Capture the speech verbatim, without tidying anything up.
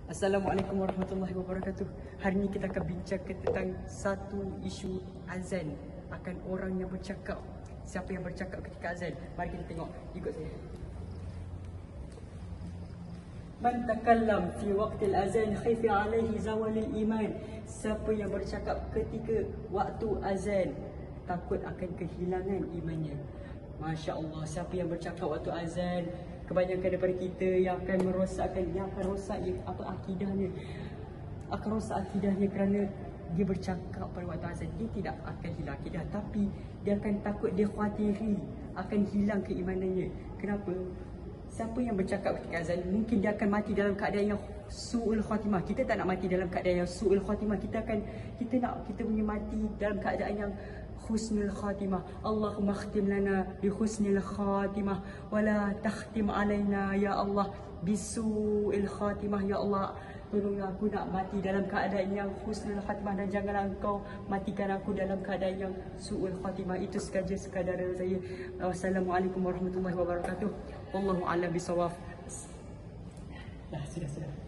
Assalamualaikum warahmatullahi wabarakatuh. Hari ini kita akan bincang tentang satu isu azan. Akan orang yang bercakap. Siapa yang bercakap ketika azan? Mari kita tengok. Ikut saya. Man takallam fi waqtil azan khifa alaihi zawalil iman. Siapa yang bercakap ketika waktu azan, takut akan kehilangan imannya. Masya Allah, siapa yang bercakap waktu azan, kebanyakan daripada kita yang akan merosakkan, yang akan rosak apa akidahnya, akan rosak akidahnya kerana dia bercakap pada waktu azan. Dia tidak akan hilang akidah, tapi dia akan takut, dia khawatiri akan hilang keimanannya. Kenapa? Siapa yang bercakap ketika azan, mungkin dia akan mati dalam keadaan yang su'ul khatimah. Kita tak nak mati dalam keadaan yang su'ul khatimah. Kita akan, kita nak kita punya mati dalam keadaan yang husnul khatimah. Allahumma khtim lana bi husnil khatimah wa la takhtim alaina ya Allah bisu'il khatimah. Ya Allah, tolonglah aku nak mati dalam keadaan yang husnul khatimah, dan janganlah engkau matikan aku dalam keadaan yang su'ul khatimah. Itu sahaja sekadar dari saya. Wassalamualaikum warahmatullahi wabarakatuh. Wallahu a'lam bisawab. Dah, sudah, sudah.